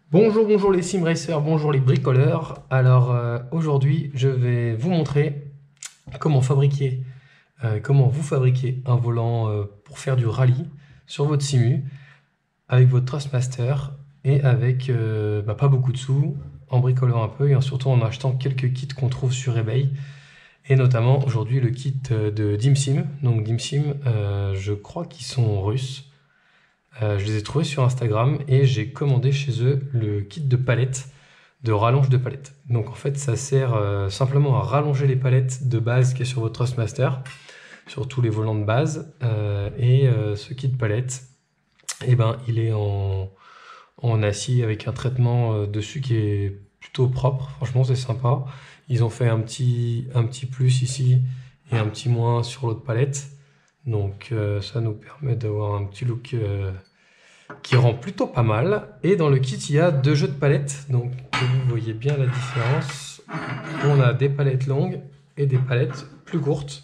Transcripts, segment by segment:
Bonjour, bonjour les sim racers, bonjour les bricoleurs. Alors aujourd'hui, je vais vous montrer comment fabriquer, comment vous fabriquer un volant pour faire du rallye sur votre simu avec votre Trustmaster et avec pas beaucoup de sous, en bricolant un peu et surtout en achetant quelques kits qu'on trouve sur eBay et notamment aujourd'hui le kit de DimSim. Donc DimSim, je crois qu'ils sont russes. Je les ai trouvés sur Instagram et j'ai commandé chez eux le kit de palette, de rallonge de palette. Donc en fait, ça sert simplement à rallonger les palettes de base qui est sur votre Trustmaster, sur tous les volants de base. Ce kit palette, eh ben, il est en acier avec un traitement dessus qui est plutôt propre. Franchement, c'est sympa. Ils ont fait un petit plus ici et un petit moins sur l'autre palette. Donc ça nous permet d'avoir un petit look qui rend plutôt pas mal. Et dans le kit, il y a deux jeux de palettes. Donc vous voyez bien la différence. On a des palettes longues et des palettes plus courtes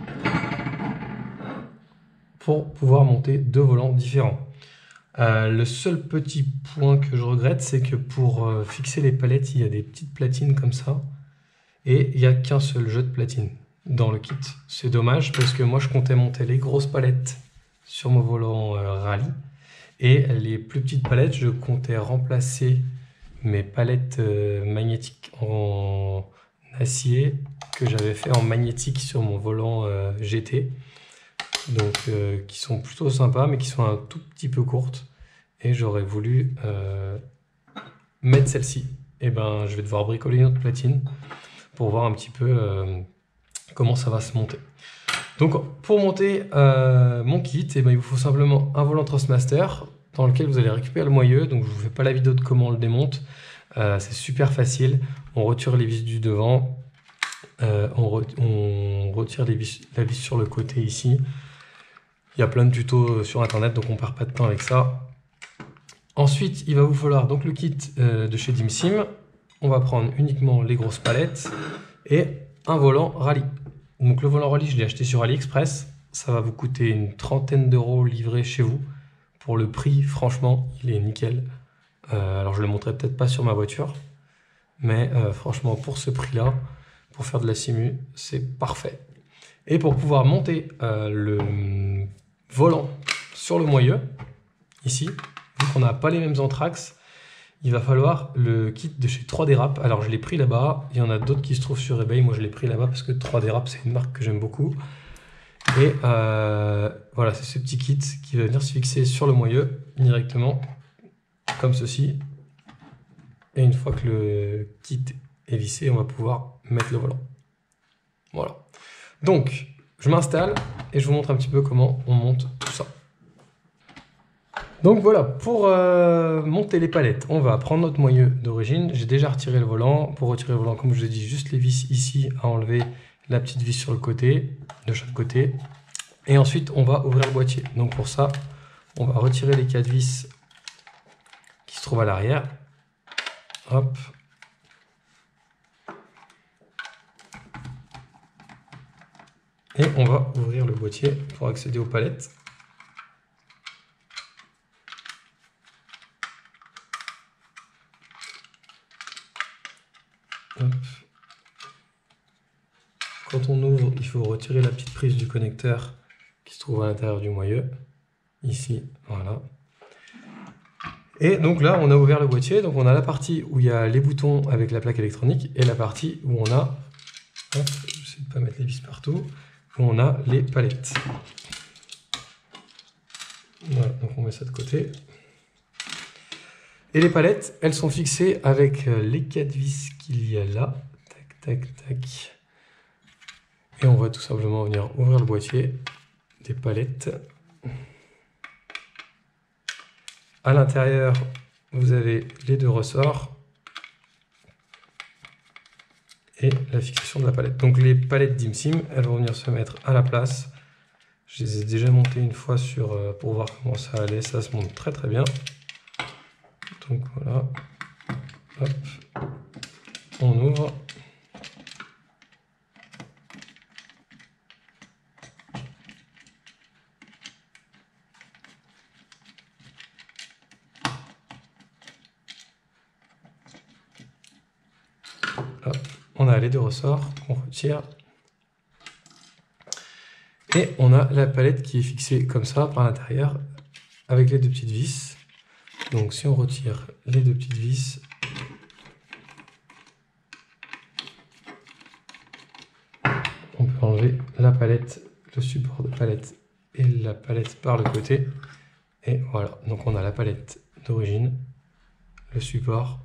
pour pouvoir monter deux volants différents. Le seul petit point que je regrette, c'est que pour fixer les palettes, il y a des petites platines comme ça. Et il n'y a qu'un seul jeu de platine dans le kit. C'est dommage parce que moi je comptais monter les grosses palettes sur mon volant rallye. Et les plus petites palettes, je comptais remplacer mes palettes magnétiques en acier que j'avais fait en magnétique sur mon volant GT. Donc qui sont plutôt sympas mais qui sont un tout petit peu courtes. Et j'aurais voulu mettre celle-ci. Et ben je vais devoir bricoler une autre platine pour voir un petit peu comment ça va se monter. Donc pour monter mon kit, eh ben, il vous faut simplement un volant Trustmaster dans lequel vous allez récupérer le moyeu. Donc je ne vous fais pas la vidéo de comment on le démonte. C'est super facile. On retire les vis du devant. On retire la vis sur le côté ici. Il y a plein de tutos sur internet, donc on ne perd pas de temps avec ça. Ensuite, il va vous falloir donc le kit de chez DimSim. On va prendre uniquement les grosses palettes et un volant rallye. Donc le volant rallye, je l'ai acheté sur AliExpress. Ça va vous coûter une trentaine d'euros livré chez vous. Pour le prix, franchement, il est nickel. Alors je le montrerai peut-être pas sur ma voiture, mais franchement, pour ce prix-là, pour faire de la simu, c'est parfait. Et pour pouvoir monter le volant sur le moyeu, ici, vu qu'on n'a pas les mêmes anthrax, il va falloir le kit de chez 3D Rap. Alors je l'ai pris là-bas, il y en a d'autres qui se trouvent sur eBay, moi je l'ai pris là-bas parce que 3D Rap c'est une marque que j'aime beaucoup. Et voilà, c'est ce petit kit qui va venir se fixer sur le moyeu directement, comme ceci. Et une fois que le kit est vissé, on va pouvoir mettre le volant. Voilà. Donc, je m'installe et je vous montre un petit peu comment on monte tout ça. Donc voilà, pour monter les palettes, on va prendre notre moyeu d'origine. J'ai déjà retiré le volant. Pour retirer le volant, comme je l'ai dit, juste les vis ici à enlever, la petite vis sur le côté, de chaque côté. Et ensuite, on va ouvrir le boîtier. Donc pour ça, on va retirer les 4 vis qui se trouvent à l'arrière. Hop. Et on va ouvrir le boîtier pour accéder aux palettes. Hop. Quand on ouvre, il faut retirer la petite prise du connecteur qui se trouve à l'intérieur du moyeu. Ici, voilà. Et donc là, on a ouvert le boîtier. Donc on a la partie où il y a les boutons avec la plaque électronique et la partie où on a, hop, j'essaie de ne pas mettre les vis partout, où on a les palettes. Voilà, donc on met ça de côté. Et les palettes, elles sont fixées avec les 4 vis qu'il y a là. Tac, tac, tac. Et on va tout simplement venir ouvrir le boîtier des palettes. À l'intérieur, vous avez les deux ressorts et la fixation de la palette. Donc les palettes DimSim, elles vont venir se mettre à la place. Je les ai déjà montées une fois pour voir comment ça allait. Ça se monte très très bien. Donc voilà. Hop. On ouvre. on a les deux ressorts qu'on retire. Et on a la palette qui est fixée comme ça par l'intérieur avec les deux petites vis. Donc si on retire les deux petites vis, on peut enlever la palette, le support de palette et la palette par le côté. Et voilà, donc on a la palette d'origine, le support.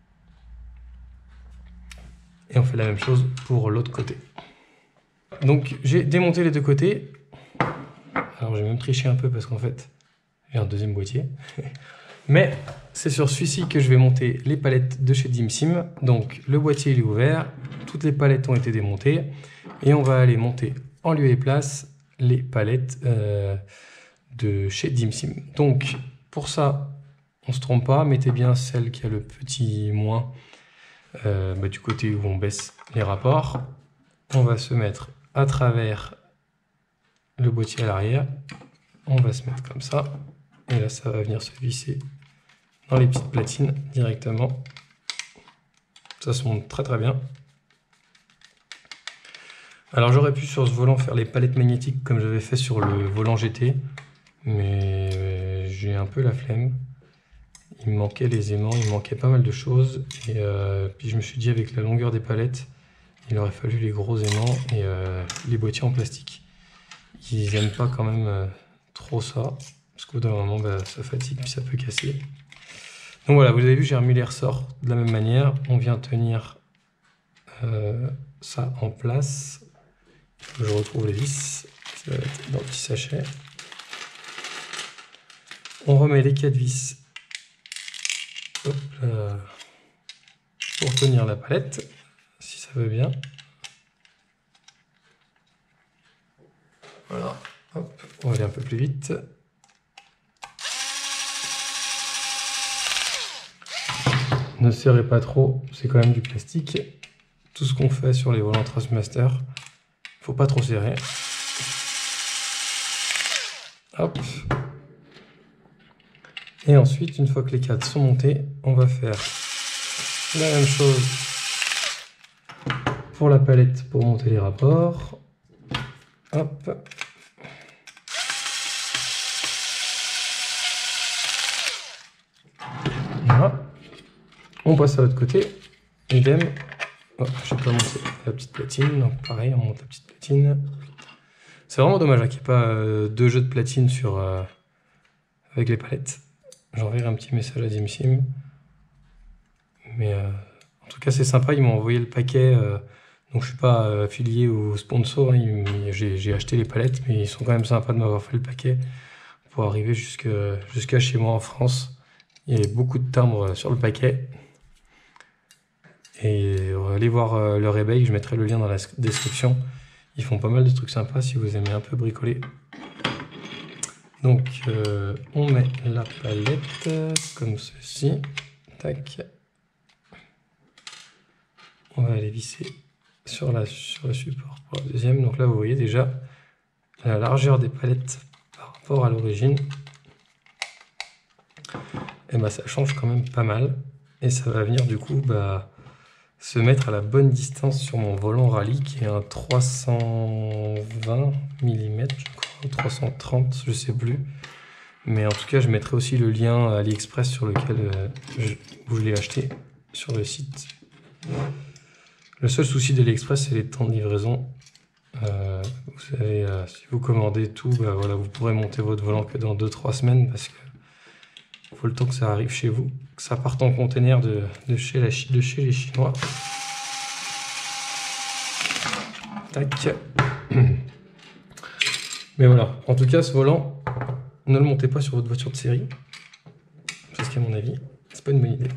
Et on fait la même chose pour l'autre côté. Donc j'ai démonté les deux côtés. Alors j'ai même triché un peu parce qu'en fait j'ai un deuxième boîtier. Mais c'est sur celui-ci que je vais monter les palettes de chez Dim Sim. Donc le boîtier il est ouvert, toutes les palettes ont été démontées. Et on va aller monter en lieu et place les palettes de chez Dim Sim. Donc pour ça, on ne se trompe pas, mettez bien celle qui a le petit moins du côté où on baisse les rapports. On va se mettre à travers le boîtier à l'arrière. On va se mettre comme ça. Et là, ça va venir se visser dans les petites platines directement. Ça se monte très très bien. Alors j'aurais pu sur ce volant faire les palettes magnétiques comme j'avais fait sur le volant GT. Mais j'ai un peu la flemme. Il me manquait les aimants, il me manquait pas mal de choses. Et puis je me suis dit avec la longueur des palettes, il aurait fallu les gros aimants et les boîtiers en plastique. Ils n'aiment pas quand même trop ça, parce qu'au bout d'un moment, ça fatigue puis ça peut casser. Donc voilà, vous avez vu, j'ai remis les ressorts de la même manière. On vient tenir ça en place. Il faut que je retrouve les vis, ça va être dans le petit sachet. On remet les 4 vis hop là, pour tenir la palette. Si ça veut bien. Voilà, hop, on va aller un peu plus vite. Ne serrez pas trop, c'est quand même du plastique. Tout ce qu'on fait sur les volants Thrustmaster, il faut pas trop serrer. Hop. Et ensuite, une fois que les cadres sont montés, on va faire la même chose pour la palette pour monter les rapports. Hop. Voilà. On passe à l'autre côté. Idem. Oh, j'ai pas monté la petite platine. Donc pareil, on monte la petite platine. C'est vraiment dommage qu'il n'y ait pas deux jeux de platine sur, avec les palettes. J'enverrai un petit message à Dim Sim. Mais en tout cas, c'est sympa. Ils m'ont envoyé le paquet. Donc je suis pas affilié au sponsor. Hein, j'ai acheté les palettes, mais ils sont quand même sympas de m'avoir fait le paquet pour arriver jusqu'à chez moi en France. Il y avait beaucoup de timbres sur le paquet. Et allez voir leur eBay. Je mettrai le lien dans la description. Ils font pas mal de trucs sympas si vous aimez un peu bricoler. Donc on met la palette comme ceci. Tac. On va aller visser sur le support pour la deuxième. Donc là vous voyez déjà la largeur des palettes par rapport à l'origine. Et ça change quand même pas mal. Et ça va venir du coup se mettre à la bonne distance sur mon volant rallye qui est un 320 mm, je crois, 330, je sais plus. Mais en tout cas, je mettrai aussi le lien à AliExpress sur lequel je l'ai acheté sur le site. Le seul souci d'AliExpress, c'est les temps de livraison. Vous savez, si vous commandez tout, voilà, vous pourrez monter votre volant que dans 2-3 semaines parce que il faut le temps que ça arrive chez vous, que ça parte en container de chez les Chinois. Tac. Mais voilà, en tout cas, ce volant, ne le montez pas sur votre voiture de série, parce qu'à mon avis, c'est pas une bonne idée.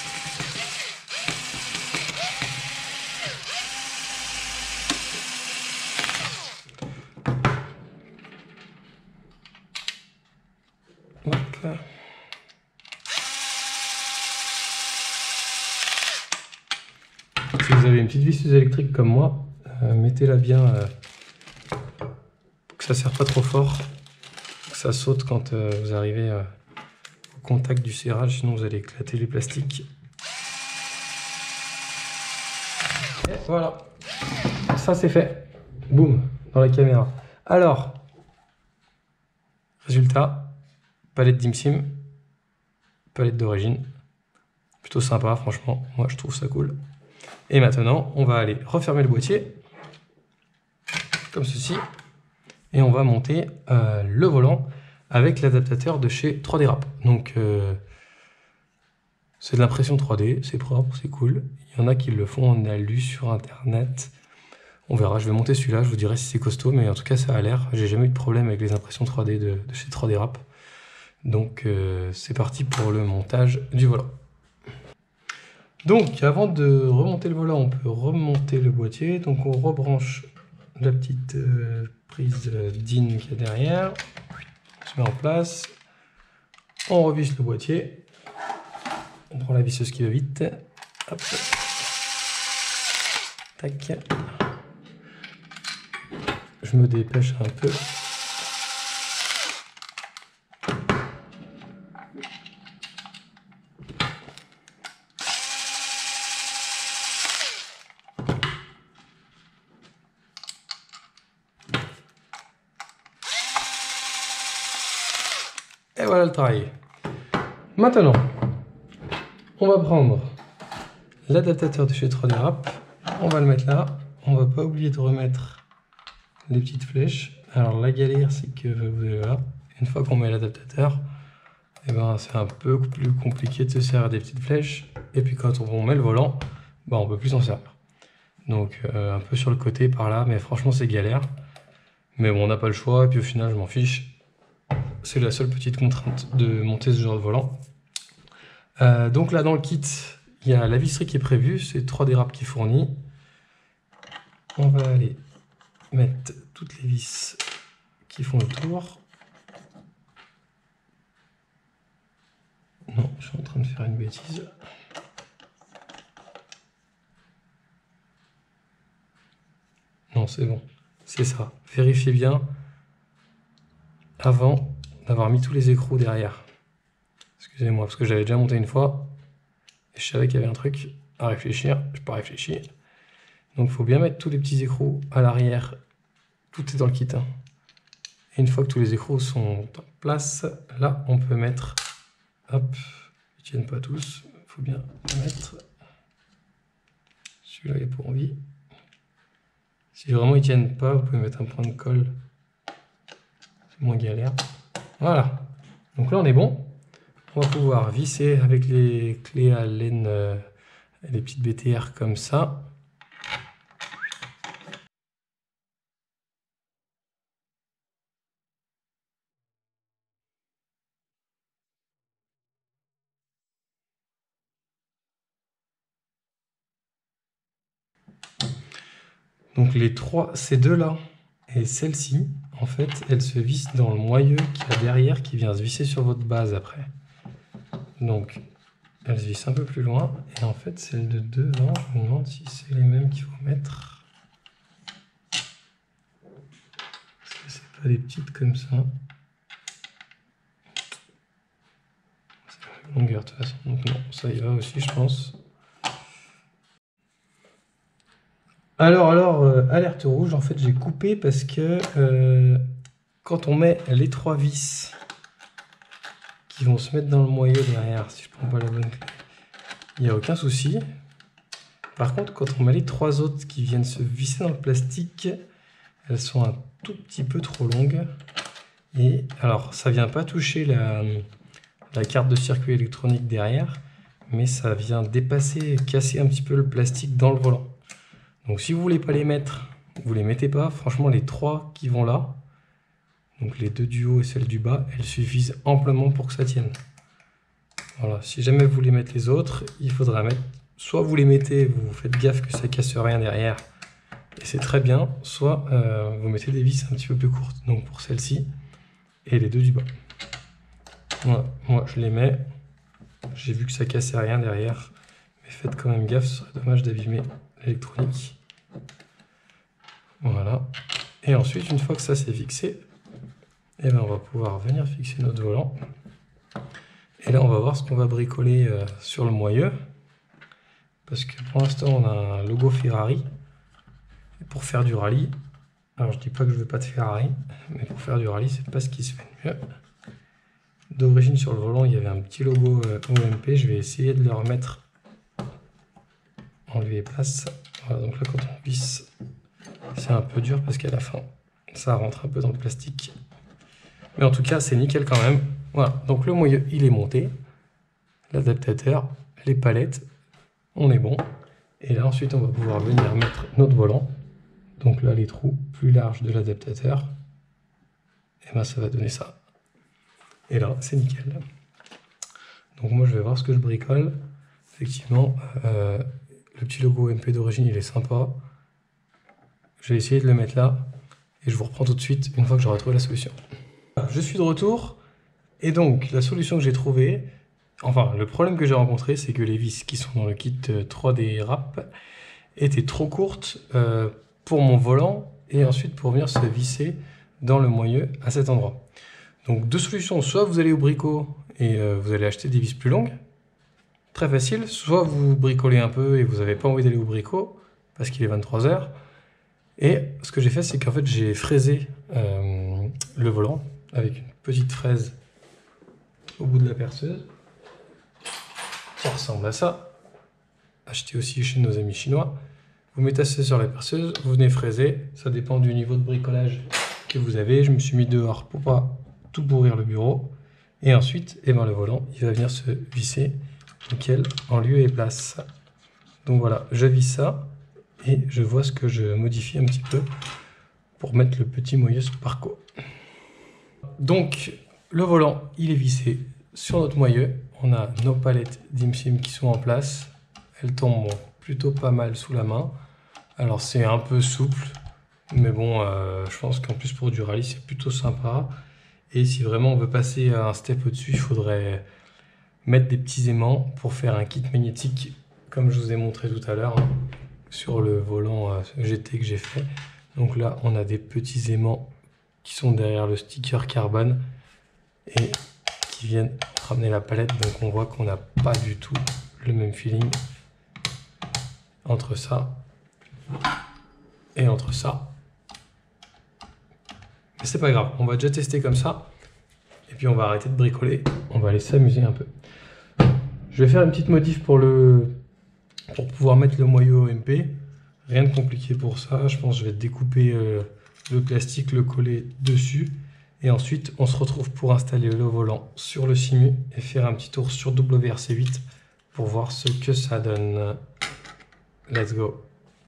Hop. Si vous avez une petite visseuse électrique comme moi, mettez-la bien, que ça ne serre pas trop fort, que ça saute quand vous arrivez au contact du serrage, sinon vous allez éclater les plastiques. Et voilà. Ça c'est fait. Boum, dans la caméra. Alors, résultat, palette d'Imsim, palette d'origine. Plutôt sympa, franchement. Moi, je trouve ça cool. Et maintenant, on va aller refermer le boîtier, comme ceci. Et on va monter le volant avec l'adaptateur de chez 3D Wrap. Donc, c'est de l'impression 3D, c'est propre, c'est cool. Il y en a qui le font en alu sur Internet. On verra, je vais monter celui-là, je vous dirai si c'est costaud, mais en tout cas, ça a l'air. J'ai jamais eu de problème avec les impressions 3D de chez 3D Wrap. Donc, c'est parti pour le montage du volant. Donc, avant de remonter le volant, on peut remonter le boîtier. Donc, on rebranche la petite prise DIN qu'il y a derrière. On se met en place. On revisse le boîtier. On prend la visseuse qui va vite. Hop. Tac. Je me dépêche un peu. Et voilà le travail. Maintenant, on va prendre l'adaptateur de chez 3D Wrap. On va le mettre là. On va pas oublier de remettre les petites flèches. Alors la galère, c'est que vous allez voir, une fois qu'on met l'adaptateur, et ben c'est un peu plus compliqué de se servir des petites flèches. Et puis quand on met le volant, ben, on peut plus s'en servir. Donc un peu sur le côté par là, mais franchement c'est galère. Mais bon, on n'a pas le choix. Et puis au final, je m'en fiche. C'est la seule petite contrainte de monter ce genre de volant. Donc là dans le kit, il y a la visserie qui est prévue, c'est 3D Wrap qui fournit. On va aller mettre toutes les vis qui font le tour. Non, je suis en train de faire une bêtise. Non, c'est bon, c'est ça. Vérifiez bien avant d'avoir mis tous les écrous derrière. Excusez-moi, parce que j'avais déjà monté une fois et je savais qu'il y avait un truc à réfléchir. Je n'ai pas réfléchi. Donc il faut bien mettre tous les petits écrous à l'arrière. Tout est dans le kit. Hein. Et une fois que tous les écrous sont en place, là on peut mettre. Hop, ils ne tiennent pas tous. Il faut bien les mettre. Celui-là il est pour envie. Si vraiment ils ne tiennent pas, vous pouvez mettre un point de colle. C'est moins galère. Voilà. Donc là on est bon. On va pouvoir visser avec les clés à laine, les petites BTR comme ça. Donc les trois, ces deux-là et celle-ci, en fait, elles se vissent dans le moyeu qu'il y a derrière qui vient se visser sur votre base après. Donc, elles se vissent un peu plus loin. Et en fait, celles de devant, je me demande si c'est les mêmes qu'il faut mettre. Parce que c'est pas des petites comme ça. C'est la même longueur de toute façon. Donc non, ça y va aussi, je pense. Alors, alerte rouge, en fait, j'ai coupé parce que quand on met les trois vis qui vont se mettre dans le moyeu derrière, si je prends pas la bonne clé, il n'y a aucun souci. Par contre, quand on met les trois autres qui viennent se visser dans le plastique, elles sont un tout petit peu trop longues. Et alors, ça vient pas toucher la carte de circuit électronique derrière, mais ça vient dépasser et casser un petit peu le plastique dans le volant. Donc si vous voulez pas les mettre, vous les mettez pas. Franchement, les trois qui vont là, donc les deux du haut et celle du bas, elles suffisent amplement pour que ça tienne. Voilà, si jamais vous voulez mettre les autres, il faudra mettre, soit vous les mettez, vous faites gaffe que ça casse rien derrière, et c'est très bien, soit vous mettez des vis un petit peu plus courtes, donc pour celle-ci, et les deux du bas. Voilà, moi je les mets, j'ai vu que ça cassait rien derrière, mais faites quand même gaffe, ce serait dommage d'abîmer l'électronique. Voilà. Et ensuite, une fois que ça c'est fixé, et ben on va pouvoir venir fixer notre volant. Et là, on va voir ce qu'on va bricoler sur le moyeu. parce que pour l'instant on a un logo Ferrari. Et pour faire du rallye, alors je dis pas que je veux pas de Ferrari, mais pour faire du rallye c'est pas ce qui se fait de mieux. D'origine sur le volant il y avait un petit logo OMP, je vais essayer de le remettre en lieu et place. Voilà, donc là quand on visse, c'est un peu dur parce qu'à la fin ça rentre un peu dans le plastique. Mais en tout cas c'est nickel quand même. Voilà, donc le moyeu il est monté, l'adaptateur, les palettes, on est bon. Et là ensuite on va pouvoir venir mettre notre volant. Donc là les trous plus larges de l'adaptateur. Et ben ça va donner ça. Et là c'est nickel. Donc moi je vais voir ce que je bricole. Effectivement, le petit logo MP d'origine il est sympa. Je vais essayer de le mettre là. Et je vous reprends tout de suite une fois que j'aurai trouvé la solution. Je suis de retour. Et donc la solution que j'ai trouvée, enfin le problème que j'ai rencontré, c'est que les vis qui sont dans le kit 3D Wrap étaient trop courtes pour mon volant et ensuite pour venir se visser dans le moyeu à cet endroit. Donc deux solutions, soit vous allez au bricot et vous allez acheter des vis plus longues, très facile, soit vous bricolez un peu et vous n'avez pas envie d'aller au bricot parce qu'il est 23 h. Et ce que j'ai fait, c'est qu'en fait j'ai fraisé le volant avec une petite fraise au bout de la perceuse. Ça ressemble à ça. Acheté aussi chez nos amis chinois. Vous mettez ça sur la perceuse, vous venez fraiser. Ça dépend du niveau de bricolage que vous avez. Je me suis mis dehors pour pas tout pourrir le bureau. Et ensuite, eh ben, le volant, il va venir se visser nickel en lieu et place. Donc voilà, je visse ça et je vois ce que je modifie un petit peu pour mettre le petit moyeu sur parcours. Donc le volant, il est vissé sur notre moyeu. On a nos palettes d'IMSIM qui sont en place. Elles tombent plutôt pas mal sous la main. Alors c'est un peu souple, mais bon, je pense qu'en plus pour du rallye, c'est plutôt sympa. Et si vraiment on veut passer un step au-dessus, il faudrait mettre des petits aimants pour faire un kit magnétique, comme je vous ai montré tout à l'heure, hein, sur le volant GT que j'ai fait. Donc là, on a des petits aimants qui sont derrière le sticker carbone et qui viennent ramener la palette. Donc on voit qu'on n'a pas du tout le même feeling entre ça et entre ça. Mais c'est pas grave, on va déjà tester comme ça. Et puis on va arrêter de bricoler, on va aller s'amuser un peu. Je vais faire une petite modif pour pouvoir mettre le moyeu OMP. Rien de compliqué pour ça, je pense que je vais découper le plastique, le coller dessus. Et ensuite on se retrouve pour installer le volant sur le Simu et faire un petit tour sur WRC8 pour voir ce que ça donne. Let's go.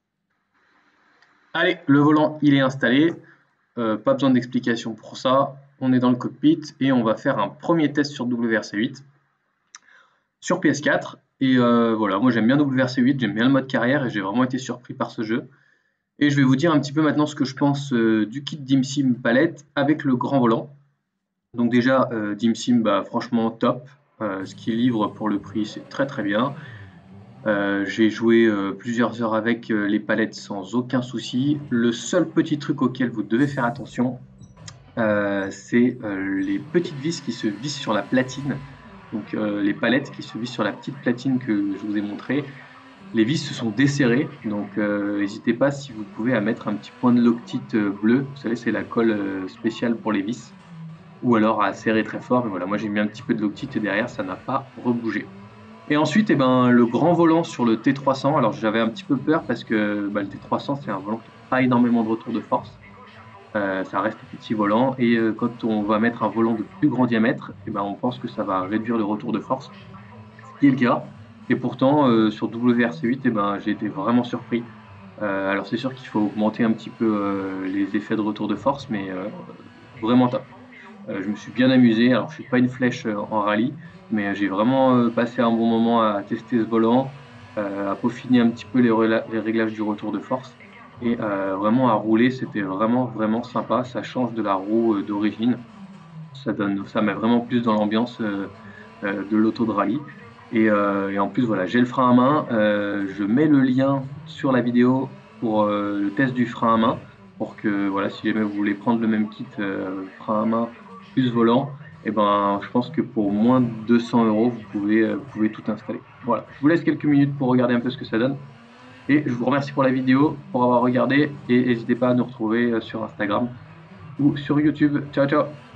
Allez, le volant il est installé, pas besoin d'explication pour ça, on est dans le cockpit et on va faire un premier test sur WRC8 sur PS4 et voilà, moi j'aime bien WRC8, j'aime bien le mode carrière et j'ai vraiment été surpris par ce jeu et je vais vous dire un petit peu maintenant ce que je pense du kit d'IMSIM palette avec le grand volant. Donc déjà d'IMSIM, bah, franchement top, ce qu'il livre pour le prix c'est très très bien. J'ai joué plusieurs heures avec les palettes sans aucun souci. Le seul petit truc auquel vous devez faire attention, c'est les petites vis qui se vissent sur la platine. Donc les palettes qui se vissent sur la petite platine que je vous ai montré. Les vis se sont desserrées, donc n'hésitez pas si vous pouvez à mettre un petit point de Loctite bleu. Vous savez, c'est la colle spéciale pour les vis. Ou alors à serrer très fort. Et voilà, moi j'ai mis un petit peu de Loctite et derrière ça n'a pas rebougé. Et ensuite, eh ben, le grand volant sur le T300. Alors j'avais un petit peu peur parce que bah, le T300 c'est un volant qui n'a pas énormément de retour de force. Ça reste un petit volant et quand on va mettre un volant de plus grand diamètre, eh ben, on pense que ça va réduire le retour de force, ce qui est le cas. Et pourtant sur WRC8, eh ben, j'ai été vraiment surpris. Alors c'est sûr qu'il faut augmenter un petit peu les effets de retour de force, mais vraiment top. Je me suis bien amusé. Alors je suis pas une flèche en rallye, mais j'ai vraiment passé un bon moment à tester ce volant, à peaufiner un petit peu les réglages du retour de force. Et vraiment à rouler, c'était vraiment sympa. Ça change de la roue d'origine. Ça met vraiment plus dans l'ambiance de l'auto de rallye. Et en plus, voilà, j'ai le frein à main. Je mets le lien sur la vidéo pour le test du frein à main. Pour que, voilà, si jamais vous voulez prendre le même kit frein à main plus volant, et ben, je pense que pour moins de 200 €, vous pouvez tout installer. Voilà, je vous laisse quelques minutes pour regarder un peu ce que ça donne. Et je vous remercie pour la vidéo, pour avoir regardé, et n'hésitez pas à nous retrouver sur Instagram ou sur YouTube. Ciao, ciao!